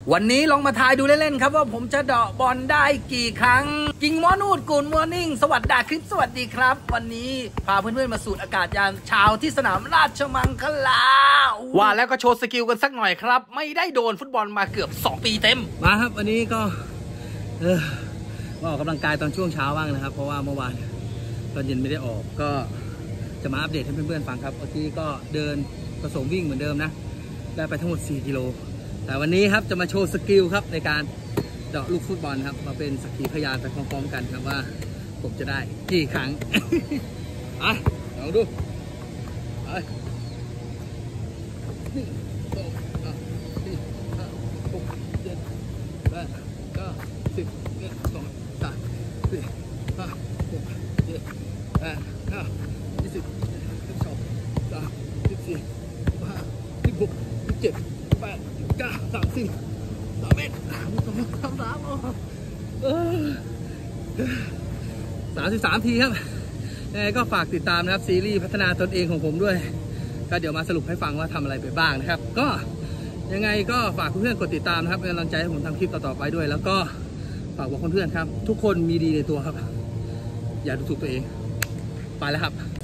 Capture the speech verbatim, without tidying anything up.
วันนี้ลองมาทายดูเล่นๆครับว่าผมจะเดาะบอลได้กี่ครั้งกิงมอนูดกูนมอร์นิ่งสวัสดีคลิปสวัสดีครับวันนี้พาเพื่อนๆมาสูดอากาศยามเช้าที่สนามราชมังคลาว่าแล้วก็โชว์สกิลกันสักหน่อยครับไม่ได้โดนฟุตบอลมาเกือบสองปีเต็มมาครับวันนี้ก็เออออกกำลังกายตอนช่วงเช้าบ้างนะครับเพราะว่าเมื่อวานตอนเย็นไม่ได้ออกก็จะมาอัปเดตให้เพื่อนๆฟังครับเมื่อกี้ก็เดินผสมวิ่งเหมือนเดิมนะได้ไปทั้งหมดสี่กิโลแต่วันนี้ครับจะมาโชว์สกิลครับในการเดาะลูกฟุตบอลครับมาเป็นสักขีพยานไปพร้อมๆกันครับว่าผมจะได้กี่ครั้ง อ่ะลองดูไปหนึ่งสองสามสี่ห้าหกเจ็ดแปดเก้าสิบเอ็ดสองสามสี่ห้าหกเจ็ดแปดเก้ายี่สิบสิบสองสามสิบสี่สิบห้าสิบหกสิบเจ็ดแปดเก้าสามสี่สามเอ็ดสามสองสามสามเออสามสิบสามทีครับยังไงก็ฝากติดตามนะครับซีรีส์พัฒนาตนเองของผมด้วยก็เดี๋ยวมาสรุปให้ฟังว่าทำอะไรไปบ้างนะครับก็ยังไงก็ฝากเพื่อนๆกดติดตามนะครับเป็นกำลังใจให้ผมทำคลิปต่อๆไปด้วยแล้วก็ฝากบอกเพื่อนๆครับทุกคนมีดีในตัวครับอย่าดูถูกตัวเองไปแล้วครับ